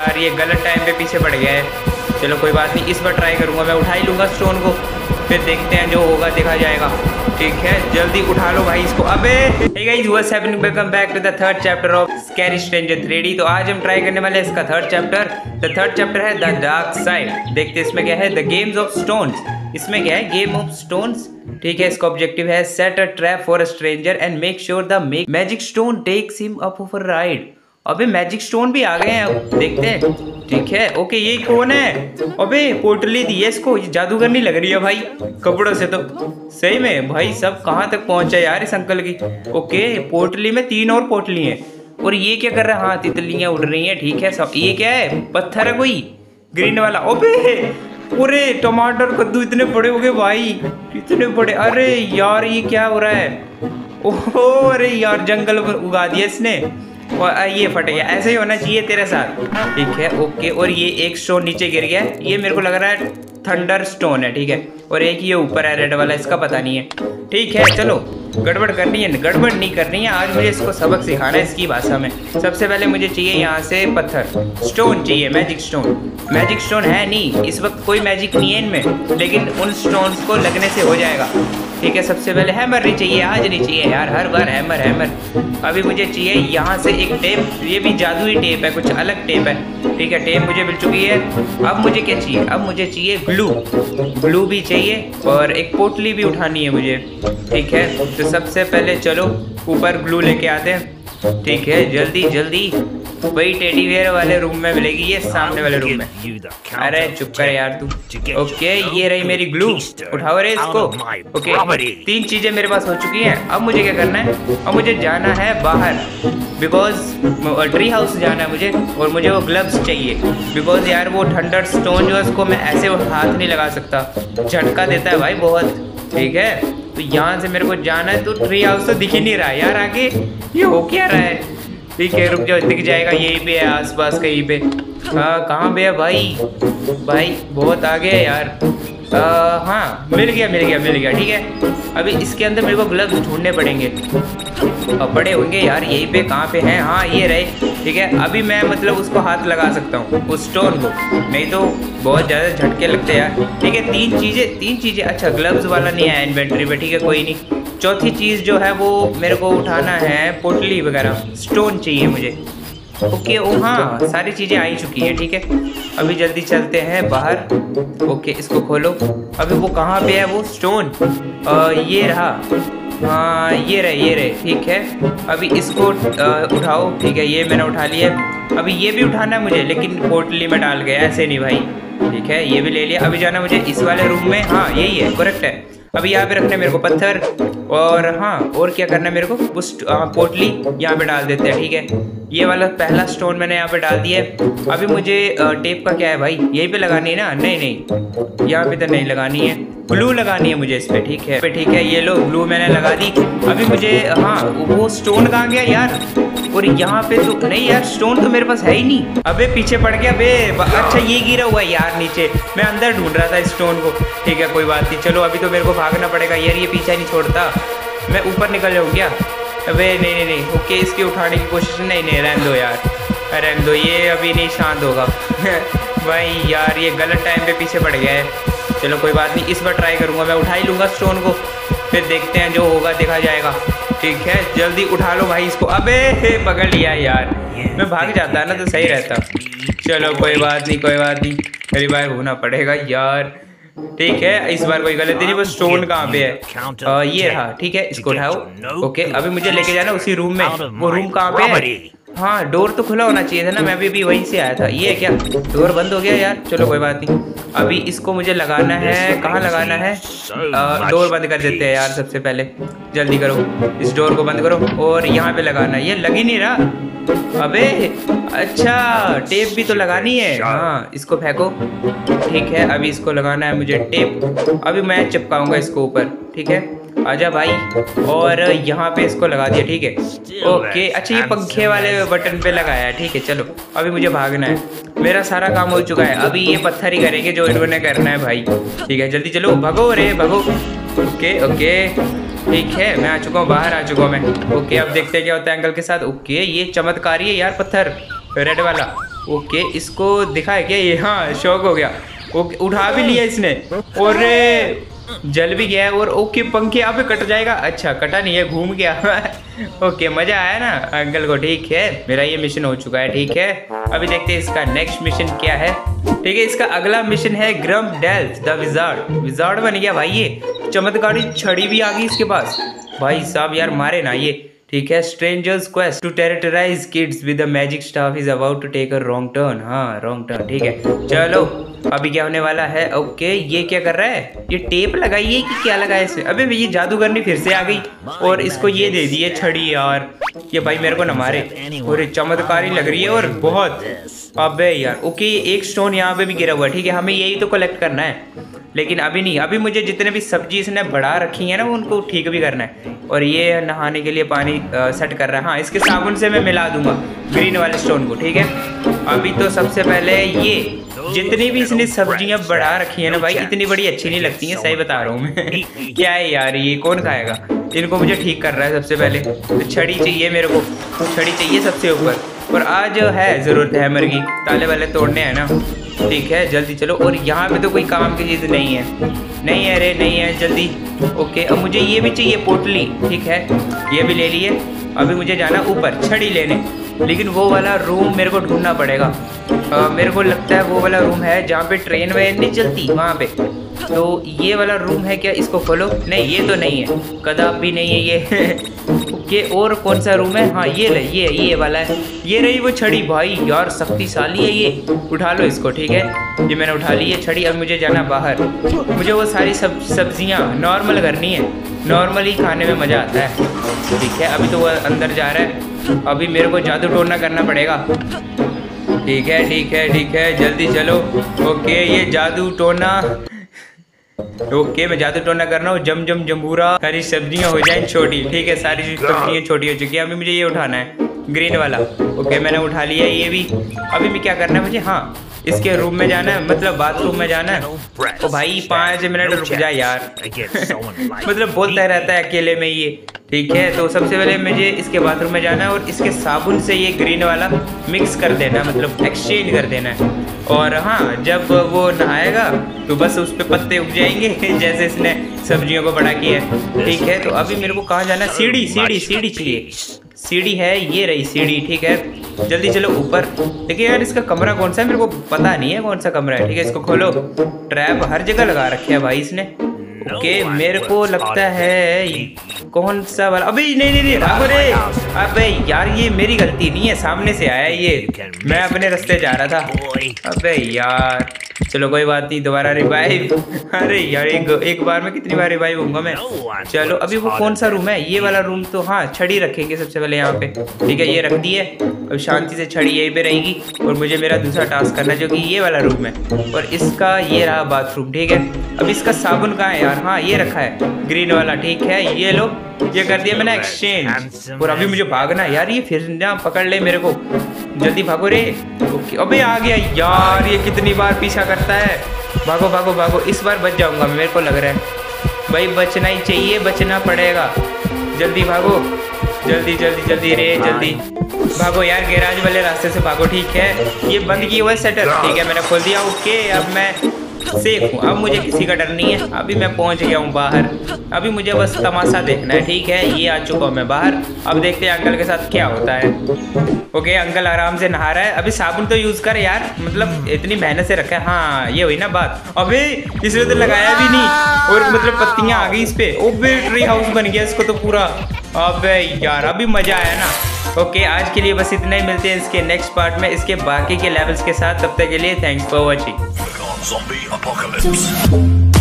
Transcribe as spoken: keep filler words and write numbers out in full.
यार ये गलत टाइम पे पीछे पड़ गया है। चलो कोई बात नहीं, इस बार ट्राई करूँगा, मैं उठा ही लूँगा स्टोन को, फिर देखते हैं जो होगा देखा जाएगा। ठीक है जल्दी उठा लो भाई इसको। अबे hey guys what's happening, welcome back to the third chapter of scary stranger three D. तो आज हम ट्राई करने वाले हैं इसका third chapter. The third chapter है द डार्क साइड। देखते हैं इसमें क्या है, द गेम्स ऑफ स्टोन्स। इसमें क्या है, गेम ऑफ स्टोन्स। ठीक है इसका ऑब्जेक्टिव है set a trap for a stranger and make sure the magic stone takes him up for ride. अबे मैजिक स्टोन भी आ गए हैं, अब देखते हैं। ठीक है ओके, ये कौन है? अबे पोटली दी है इसको, ये जादूगर नहीं लग रही है भाई कपड़ों से तो। सही में भाई सब कहाँ तक पहुंचा यार इस अंकल की। ओके पोटली में तीन और पोटली हैं। और ये क्या कर रहा है? हाँ तितलियां उड़ रही हैं। ठीक है सब। ये क्या है, पत्थर है कोई ग्रीन वाला। अबे पूरे टमाटर कद्दू इतने बड़े हो गए भाई, इतने बड़े। अरे यार ये क्या हो रहा है? ओहो अरे यार जंगल में उगा दिया इसने और ये फट गया। ऐसे ही होना चाहिए तेरे साथ। ठीक है ओके। और ये एक स्टोन नीचे गिर गया, ये मेरे को लग रहा है थंडर स्टोन है। ठीक है और एक ये ऊपर है रेड वाला, इसका पता नहीं है। ठीक है चलो गड़बड़ करनी है, गड़बड़ नहीं करनी है आज, मुझे इसको सबक सिखाना है इसकी भाषा में। सबसे पहले मुझे चाहिए यहाँ से पत्थर, स्टोन चाहिए, मैजिक स्टोन। मैजिक स्टोन है नहीं इस वक्त, कोई मैजिक नहीं है इनमें, लेकिन उन स्टोन्स को लगने से हो जाएगा। ठीक है सबसे पहले हैमर नहीं चाहिए, आज नहीं चाहिए यार, हर बार हैमर हैमर। अभी मुझे चाहिए यहाँ से एक टेप, ये भी जादुई टेप है, कुछ अलग टेप है। ठीक है टेप मुझे मिल चुकी है। अब मुझे क्या चाहिए, अब मुझे चाहिए ग्लू, ग्लू भी चाहिए और एक पोटली भी उठानी है मुझे। ठीक है तो सबसे पहले चलो ऊपर ग्लू लेके आते हैं। ठीक है जल्दी जल्दी, वही टेडी वेयर वाले रूम में मिलेगी, ये सामने वाले रूम में। अरे चुप कर यार तू। ओके ये रही मेरी ग्लू, उठाओ रे इसको। ओके तीन चीजें मेरे पास हो चुकी हैं। अब मुझे क्या करना है, अब मुझे जाना है बाहर, बिकॉज ट्री हाउस जाना है मुझे। और मुझे वो ग्लव्स चाहिए, बिकॉज यार वो थंडर स्टोन जो है उसको मैं ऐसे हाथ नहीं लगा सकता, झटका देता है भाई बहुत। ठीक है तो यहाँ से मेरे को जाना है, तो ट्री हाउस तो दिख ही नहीं रहा है यार आगे, ये हो क्या रहा है? ठीक है रुक जाओ, दिख जाएगा यहीं पे है आसपास कहीं पे। हाँ कहाँ पे है भाई, भाई बहुत आगे है यार। आ, हाँ मिल गया मिल गया मिल गया। ठीक है अभी इसके अंदर मेरे को ग्लव्स ढूंढने पड़ेंगे, अब बड़े होंगे यार यहीं पे, कहाँ पे हैं? हाँ ये रहे। ठीक है अभी मैं मतलब उसको हाथ लगा सकता हूँ उस स्टोन को, नहीं तो बहुत ज़्यादा झटके लगते हैं यार। ठीक है तीन चीज़ें तीन चीज़ें अच्छा ग्लव्स वाला नहीं है इन्वेंट्री पे। ठीक है कोई नहीं। चौथी चीज़ जो है वो मेरे को उठाना है पोटली वगैरह, स्टोन चाहिए मुझे। ओके ओ हाँ सारी चीज़ें आ ही चुकी है। ठीक है अभी जल्दी चलते हैं बाहर। ओके इसको खोलो। अभी वो कहाँ पे है वो स्टोन? आ, ये रहा, हाँ ये रहे ये रहे। ठीक है अभी इसको आ, उठाओ। ठीक है ये मैंने उठा लिया। अभी ये भी उठाना है मुझे, लेकिन पोटली में डाल गया, ऐसे नहीं भाई। ठीक है ये भी ले लिया। अभी जाना मुझे इस वाले रूम में, हाँ यही है करेक्ट है। अभी यहाँ पे रखने मेरे को पत्थर, और हाँ और क्या करना है मेरे को, उस पोटली यहाँ पे डाल देते हैं। ठीक है ये वाला पहला स्टोन मैंने यहाँ पे डाल दिया है। अभी मुझे टेप का क्या है भाई, यहीं पे लगानी है ना? नहीं नहीं यहाँ पे तो नहीं लगानी है, ग्लू लगानी है मुझे इस पे। ठीक है ठीक है ये लो ग्लू मैंने लगा दी। अभी मुझे हाँ वो स्टोन कहाँ गया यार? और यहाँ पे तो नहीं यार, स्टोन तो मेरे पास है ही नहीं। अबे पीछे पड़ गया बे। अच्छा ये गिरा हुआ है यार नीचे, मैं अंदर ढूंढ रहा था स्टोन को। ठीक है कोई बात नहीं, चलो अभी तो मेरे को भागना पड़ेगा यार, ये पीछा नहीं छोड़ता। मैं ऊपर निकल जाऊँ क्या? अबे नहीं नहीं नहीं ओके इसकी उठाने की कोशिश, नहीं नहीं रहने दो यार, रहने दो, ये अभी नहीं शांत होगा। भाई यार ये गलत टाइम पे पीछे पड़ गया है। चलो कोई बात नहीं, इस बार ट्राई करूँगा, मैं उठा ही लूँगा स्टोन को, फिर देखते हैं जो होगा देखा जाएगा। ठीक है जल्दी उठा लो भाई इसको। अबे पकड़ लिया यार, मैं भाग जाता है ना तो सही रहता। चलो कोई बात नहीं कोई बात नहीं, रिवाइव होना पड़ेगा यार। ठीक है इस बार कोई गलती नहीं, वो स्टोन कहाँ पे है? आ, ये रहा। ठीक है इसको उठाओ। ओके अभी मुझे लेके जाना उसी रूम में, वो रूम कहाँ पे है? हाँ डोर तो खुला होना चाहिए था ना, मैं भी अभी वहीं से आया था। ये क्या डोर बंद हो गया यार? चलो कोई बात नहीं, अभी इसको मुझे लगाना है, कहाँ लगाना है? आ, डोर बंद कर देते हैं यार सबसे पहले, जल्दी करो इस डोर को बंद करो। और यहाँ पे लगाना है, ये लग ही नहीं रहा। अबे अच्छा टेप भी तो लगानी है, हाँ इसको फेंको। ठीक है अभी इसको लगाना है मुझे टेप, अभी मैं चिपकाऊंगा इसको ऊपर। ठीक है आजा भाई, और यहाँ पे इसको लगा दिया। ठीक है ओके अच्छा ये पंखे वाले बटन पे लगाया है। ठीक है चलो अभी मुझे भागना है, मेरा सारा काम हो चुका है, अभी ये पत्थर ही करेंगे जो इन्होंने करना है भाई। ठीक है जल्दी चलो, भगो रे भगो। ओके ओके ठीक है मैं आ चुका हूँ, बाहर आ चुका हूँ मैं। ओके अब देखते हैं क्या होता है अंकल के साथ। ओके ये चमत्कारी है यार पत्थर, रेड वाला। ओके इसको दिखा है क्या ये? हाँ शौक हो गया। ओके उठा भी लिया इसने और जल भी गया है। और ओके पंखे यहाँ पे कट जाएगा। अच्छा कटा नहीं है, घूम गया। ओके मजा आया ना अंकल को। ठीक है मेरा ये मिशन हो चुका है। ठीक है अभी देखते हैं इसका नेक्स्ट मिशन क्या है। ठीक है इसका अगला मिशन है ग्रम्पडेल्फ द विजार्ड। विजार्ड बन गया भाई ये। चमत्कारी छड़ी भी आ गई इसके पास। भाई साहब यार मारे ना ये। ठीक है strangers quest to terrorize kids with the magic staff is about to take a wrong turn. हाँ रॉन्ग टर्न। ठीक है चलो अभी क्या होने वाला है। ओके ये क्या कर रहा है? ये टेप लगाई है कि क्या लगाया इसे? अबे ये जादूगरनी फिर से आ गई और इसको ये दे दी है छड़ी यार। ये भाई मेरे को न मारे। और चमत्कारी लग रही है और बहुत। अबे यार ओके एक स्टोन यहाँ पे भी गिरा हुआ है। ठीक है हमें यही तो कलेक्ट करना है लेकिन अभी नहीं। अभी मुझे जितने भी सब्जी इसने बढ़ा रखी है ना उनको ठीक भी करना है। और ये नहाने के लिए पानी आ, सेट कर रहा है। हाँ इसके साबुन से मैं मिला दूंगा ग्रीन वाले स्टोन को। ठीक है अभी तो सबसे पहले ये जितनी भी इसने सब्जियां बढ़ा रखी है ना भाई इतनी बड़ी अच्छी नहीं लगती है, सही बता रहा हूँ मैं। क्या है यार ये कौन खाएगा? इनको मुझे ठीक कर रहा है सबसे पहले। तो छड़ी चाहिए मेरे को, छड़ी चाहिए सबसे ऊपर। और आज है ज़रूरत है हैमर की, ताले वाले तोड़ने हैं ना। ठीक है जल्दी चलो। और यहाँ पे तो कोई काम की चीज़ नहीं है। नहीं है रे नहीं है जल्दी। ओके अब मुझे ये भी चाहिए पोटली। ठीक है ये भी ले लिए। अभी मुझे जाना ऊपर छड़ी लेने, लेकिन वो वाला रूम मेरे को ढूंढना पड़ेगा। आ, मेरे को लगता है वो वाला रूम है जहाँ पे ट्रेन वेन नहीं चलती वहाँ पे। तो ये वाला रूम है क्या? इसको खोलो। नहीं ये तो नहीं है, कदाप भी नहीं है ये। ओके और कौन सा रूम है? हाँ ये ले ये ये वाला है। ये रही वो छड़ी। भाई यार शक्तिशाली है ये, उठा लो इसको। ठीक है ये मैंने उठा ली है छड़ी। अब मुझे जाना बाहर। मुझे वो सारी सब सब्जियाँ नॉर्मल करनी है, नॉर्मल ही खाने में मज़ा आता है। ठीक है अभी तो वो अंदर जा रहा है। अभी मेरे को जादू टोना करना पड़ेगा। ठीक है ठीक है ठीक है जल्दी चलो। ओके ये जादू टोना। ओके मैं जादू टोना कर रहा हूँ। जम जम जम्बूरा सारी सब्जियां हो जाएं छोटी। ठीक है सारी सब्जियां छोटी हो चुकी है। अभी मुझे ये उठाना है ग्रीन वाला। ओके मैंने उठा लिया है ये भी। अभी मैं क्या करना है मुझे? हाँ इसके रूम में जाना है, मतलब बाथरूम में जाना है। ओ भाई पाँच मिनट रुक जा यार। मतलब बोलता रहता है अकेले में ये। ठीक है तो सबसे पहले मुझे इसके बाथरूम में जाना है और इसके साबुन से ये ग्रीन वाला मिक्स कर देना, मतलब एक्सचेंज कर देना है। और हाँ जब वो नहाएगा तो बस उस पर पत्ते उग जाएंगे जैसे इसने सब्जियों को बड़ा किया है। ठीक है तो अभी मेरे को कहाँ जाना है? सीढ़ी सीढ़ी सीढ़ी चाहिए। सीढ़ी है ये रही सीढ़ी। ठीक है जल्दी चलो ऊपर। देखिए यार इसका कमरा कौन सा है मेरे को पता नहीं है कौन सा कमरा है। ठीक है इसको खोलो। ट्रैप हर जगह लगा रखे है भाई इसने। ओके मेरे को लगता है कौन सा वाला? अबे नहीं नहीं नहीं भागो रे। अबे यार ये मेरी गलती नहीं है, सामने से आया ये, मैं अपने रास्ते जा रहा था। अबे यार चलो कोई बात नहीं, दोबारा रिवाइव। अरे यार एक एक बार में कितनी बार रिवाइव होऊंगा मैं। चलो अभी वो कौन सा रूम है? ये वाला रूम तो हाँ छड़ी रखेंगे सबसे पहले यहाँ पे। ठीक है ये रख दी है। अब शांति से छड़ी यहीं पे रहेगी और मुझे मेरा दूसरा टास्क करना है जो कि ये वाला रूम है। और इसका ये रहा बाथरूम। ठीक है अब इसका साबुन कहाँ है यार? हाँ ये रखा है ग्रीन वाला। ठीक है ये लो ये कर दिया मैंने एक्सचेंज। और अभी मुझे भागना है यार, ये फिर ना पकड़ ले मेरे को। जल्दी भागो रे। ओके अबे आ गया यार, ये कितनी बार पीछा करता है। भागो भागो भागो, इस बार बच जाऊंगा मेरे को लग रहा है। भाई बचना ही चाहिए, बचना पड़ेगा। जल्दी भागो जल्दी जल्दी जल्दी रे जल्दी भागो यार, गैराज वाले रास्ते से भागो। ठीक है ये बंद किया हुआ है शटर। ठीक है मैंने खोल दिया। ओके अब मैं सेफ हूँ, अब मुझे किसी का डर नहीं है। अभी मैं पहुँच गया हूँ बाहर। अभी मुझे बस तमाशा देखना है। ठीक है ये आ चुका हूँ मैं बाहर। अब देखते हैं अंकल के साथ क्या होता है। ओके अंकल आराम से नहा रहा है। अभी साबुन तो यूज़ कर यार, मतलब इतनी मेहनत से रखा है। हाँ ये हुई ना बात। अबे इसने तो लगाया भी नहीं और मतलब पत्तियाँ आ गई इस पे। ओबे ट्री हाउस बन गया इसको तो पूरा। अबे यार अभी मज़ा आया ना। ओके okay, आज के लिए बस इतना ही। मिलते हैं इसके नेक्स्ट पार्ट में इसके बाकी के लेवल्स के साथ। तब तक के लिए थैंक्स फॉर वॉचिंग।